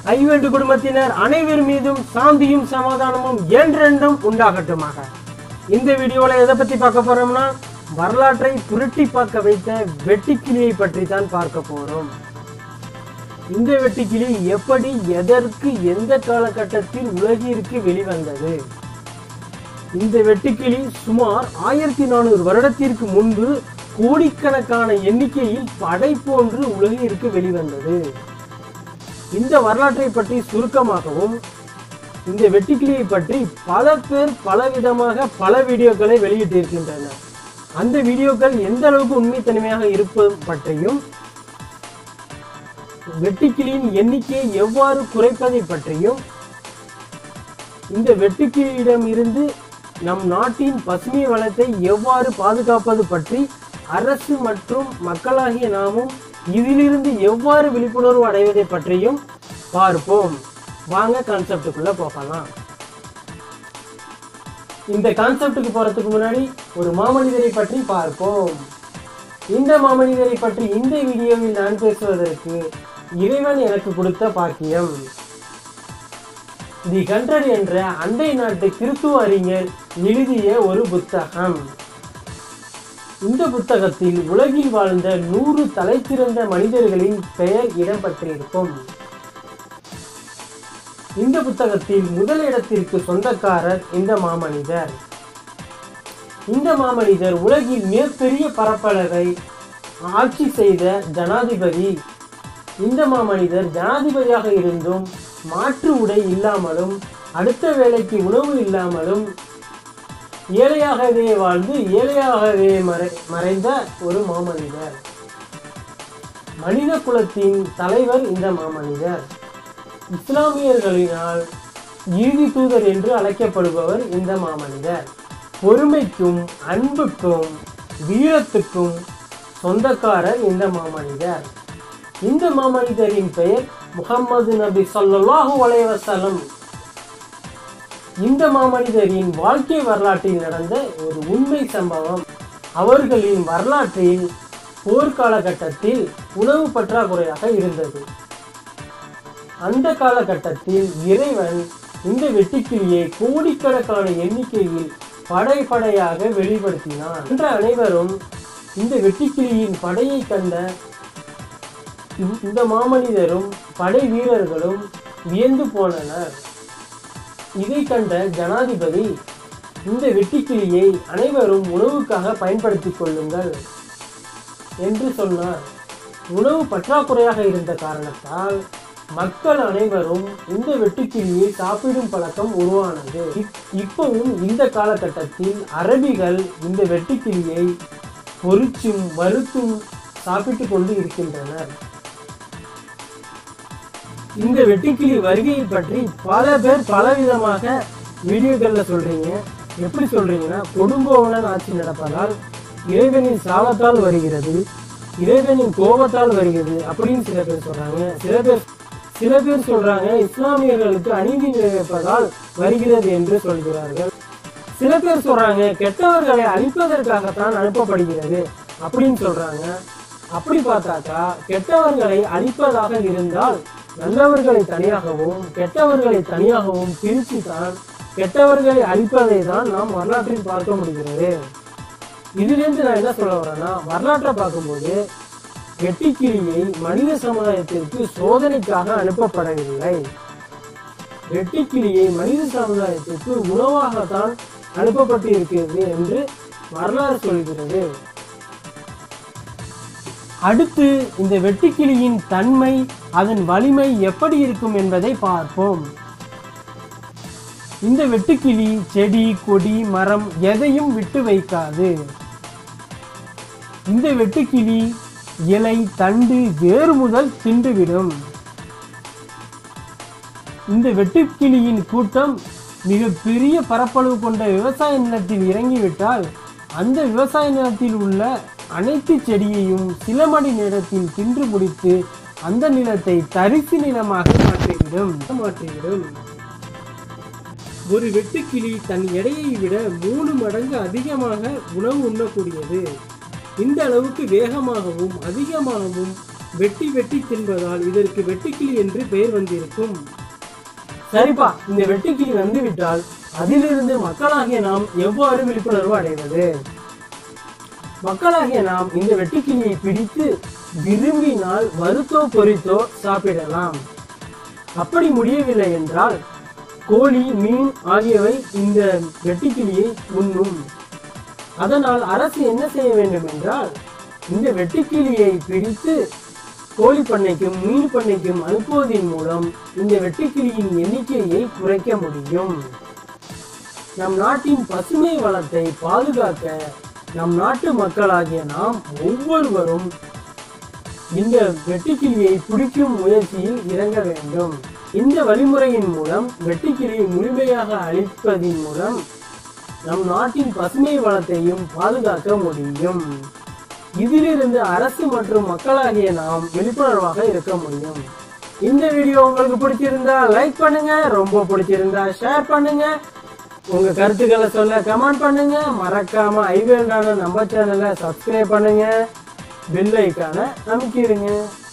ஐவெண்டு குடும்பத்தினர் அனைவர் மீதும் சாந்தியும் சமாதானமும் என்றென்றும் உண்டாகட்டுமாக. இந்த வீடியோல எதை பத்தி பார்க்க போறோம்னா, வரலாற்றை புரட்டி பார்க்க வைத்த வெட்டுக்கிளியை பற்றி தான் பார்க்க போறோம். இந்த வெட்டுக்கிளி எப்படி, எதற்கு, எந்த காலகட்டத்தில் உலகிற்கு வெளிவந்தது? இந்த வெட்டுக்கிளி சுமார் 1400 வருடத்திற்கு முன்பு கோடிக்கணக்கான எண்ணிக்கையில் படை போன்று உலகிற்கு வெளிவந்தது. இந்த வரலாற்றை பற்றி சுருக்கமாகவும், இந்த வெட்டுக்கிளியை பற்றி பல பேர் பலவிதமாக பல வீடியோக்களை வெளியிட்டிருக்கின்றனர். அந்த வீடியோக்கள் எந்த அளவுக்கு உண்மைத்தன்மையாக இருப்பது பற்றியும், வெட்டுக்கிளியின் எண்ணிக்கையை எவ்வாறு குறைப்பதை பற்றியும், இந்த வெட்டுக்கிளியிடம் இருந்து நம் நாட்டின் பசுமை வளத்தை எவ்வாறு பாதுகாப்பது பற்றி அரசு மற்றும் மக்களாகிய நாமும் இதிலிருந்து எவ்வாறு விழிப்புணர்வு அடைவதை பற்றியும் பார்ப்போம். வாங்க கான்செப்டுக்குள்ள போகலாம். இந்த கான்செப்டுக்கு போறதுக்கு முன்னாடி ஒரு மாமனிதரை பற்றி பார்ப்போம். இந்த மாமனிதரை பற்றி இந்த வீடியோவில் நான் பேசுவதற்கு இறைவன் எனக்கு கொடுத்த பாக்கியம். தி கண்ட்ரட் என்ற அண்டை நாட்டு கிறித்துவ அறிஞர் எழுதிய ஒரு புத்தகம். இந்த புத்தகத்தில் உலகில் வாழ்ந்த 100 தலைசிறந்த மனிதர்களின் பெயர் இடம்பெற்றிருக்கும். இந்த புத்தகத்தில் முதல் இடத்திற்கு சொந்தக்காரர் இந்த மாமனிதர். இந்த மாமனிதர் உலகில் மிகப்பெரிய பரப்பளவை ஆட்சி செய்த ஜனாதிபதி. இந்த மாமனிதர் ஜனாதிபதியாக இருந்தும் மாற்று உடை இல்லாமலும், அடுத்த வேளைக்கு உணவு இல்லாமலும், ஏழையாகவே வாழ்ந்து ஏழையாகவே மறைந்த ஒரு மாமனிதர். மனித குலத்தின் தலைவர் இந்த மாமனிதர். இஸ்லாமியர்களினால் இறுதி தூதர் என்று அழைக்கப்படுபவர் இந்த மாமனிதர். பொறுமைக்கும் அன்புக்கும் வீரத்துக்கும் சொந்தக்காரர் இந்த மாமனிதர். இந்த மாமனிதரின் பெயர் முஹம்மது நபி ஸல்லல்லாஹு அலைஹி வஸல்லம். இந்த மாமனிதரின் வாழ்க்கை வரலாற்றில் நடந்த ஒரு உண்மை சம்பவம். அவர்களின் வரலாற்றில் போர்க்காலகட்டத்தில் உணவு பற்றாக்குறையாக இருந்தது. அந்த காலகட்டத்தில் இறைவன் இந்த வெட்டுக்கிளியை கோடிக்கணக்கான எண்ணிக்கையில் படையாக வெளிப்படுத்தினார். என்ற அனைவரும் இந்த வெட்டுக்கிளியின் படையை கண்ட இந்த மாமனிதரும் படை வீரர்களும் வியந்து போனனர். இதை கண்ட ஜனாதிபதி, இந்த வெட்டுக்கிளியை அனைவரும் உணவுக்காக பயன்படுத்திக் கொள்ளுங்கள் என்று சொன்னார். உணவு பற்றாக்குறையாக இருந்த காரணத்தால் மக்கள் அனைவரும் இந்த வெட்டுக்கிளியை சாப்பிடும் பழக்கம் உருவானது. இப்பவும் இந்த காலகட்டத்தில் அரபிகள் இந்த வெட்டுக்கிளியை பொரிச்சும் வறுத்தும் சாப்பிட்டு கொண்டு இருக்கின்றனர். இந்த வெட்டுக்கிளி வருகையை பற்றி பல பேர் பலவிதமாக வீடியோக்கள்ல சொல்றீங்க. எப்படி சொல்றீங்கன்னா, கொடுங்கோவலன் ஆட்சி நடப்பதால் இறைவனின் சாபத்தால் வருகிறது, இறைவனின் கோபத்தால் வருகிறது அப்படின்னு சில பேர் சொல்றாங்க. சில பேர் சொல்றாங்க இஸ்லாமியர்களுக்கு அநீதி நிகழ்ப்பதால் வருகிறது என்று சொல்கிறார்கள். சில பேர் சொல்றாங்க கெட்டவர்களை அழிப்பதற்காகத்தான் அனுப்பப்படுகிறது அப்படின்னு சொல்றாங்க. அப்படி பார்த்தாக்கா, கெட்டவர்களை அழிப்பதாக இருந்தால் நல்லவர்களை தனியாகவும் கெட்டவர்களை தனியாகவும் பிரித்து தான் கெட்டவர்களை அழிப்பதை தான் நாம் வரலாற்றில் பார்க்க முடிகிறது. இதிலிருந்து நான் என்ன சொல்ல வரேன்னா, வரலாற்றை பார்க்கும்போது வெட்டுக்கிளியை மனித சமுதாயத்திற்கு சோதனைக்காக அனுப்பப்படவில்லை. வெட்டுக்கிளியை மனித சமுதாயத்திற்கு உணவாகத்தான் அனுப்பப்பட்டு இருக்கிறது என்று வரலாறு சொல்கிறது. அடுத்து இந்த வெட்டுக்கிளியின் தன்மை, அதன் வலிமை எப்படி இருக்கும் என்பதை பார்ப்போம். இந்த வெட்டுக்கிளி செடி, கொடி, மரம் எதையும் விட்டு வைக்காது. இந்த வெட்டுக்கிளி இலை, தண்டு, வேறு முதல் தின்றுவிடும். இந்த வெட்டுக்கிளியின் கூட்டம் மிக பெரிய பரப்பளவு கொண்ட விவசாய நிலத்தில் இறங்கிவிட்டால் அந்த விவசாய நிலத்தில் உள்ள அனைத்து செடியையும் சில மணி நேரத்தில் தின்று முடித்து அந்த நிலத்தை தரிசு நிலமாக மாற்றிவிடும். ஒரு வெட்டுக்கிளி தன் எடையை விட 3 மடங்கு அதிகமாக உணவு உண்ணக்கூடியது. இந்த அளவுக்கு வேகமாகவும் அதிகமாகவும் வெட்டி வெட்டி தின்பதால் இதற்கு வெட்டுக்கிளி என்று பெயர் வந்திருக்கும். சரிப்பா, இந்த வெட்டுக்கிளி வந்துவிட்டால் அதிலிருந்து மக்களாகிய நாம் எவ்வாறு விழிப்புணர்வு அடைவது? மக்களாகிய நாம் இந்த வெட்டுக்கிளியை பிடித்து விரும்பினால் வறுத்தோ பொரித்தோ சாப்பிடலாம். அப்படி முடியவில்லை என்றால் கோழி, மீன் ஆகியவை இந்த வெட்டுக்கிளியை உண்ணும். அதனால் அரசு என்ன செய்ய வேண்டும் என்றால் இந்த வெட்டுக்கிளியை பிடித்து கோழி பண்ணைக்கும் மீன் பண்ணைக்கும் அனுப்புவதன் மூலம் இந்த வெட்டுக்கிளியின் எண்ணிக்கையை குறைக்க முடியும். நம் நாட்டின் பசுமை வளத்தை பாதுகாக்க நம் நாட்டு மக்களாகிய நாம் ஒவ்வொருவரும் இந்த வெட்டுக்கிளியை பிடிக்கும் முயற்சியில் இறங்க வேண்டும். இந்த வழிமுறையின் மூலம் வெட்டுக்கிளியை முழுமையாக அழிப்பதன் மூலம் நம் நாட்டின் பசுமை வளத்தையும் பாதுகாக்க முடியும். இதிலிருந்து அரசு மற்றும் மக்களாகிய நாம் விழிப்புணர்வாக இருக்க முடியும். இந்த வீடியோ உங்களுக்கு பிடிச்சிருந்தா லைக் பண்ணுங்க, ரொம்ப பிடிச்சிருந்தா ஷேர் பண்ணுங்க, உங்க கருத்துக்களை சொல்ல கமெண்ட் பண்ணுங்க. மறக்காம ஐவேல்டான நம்ம சேனலை சப்ஸ்கிரைப் பண்ணுங்க, பெல் ஐக்கானை அமைக்கிடுங்க.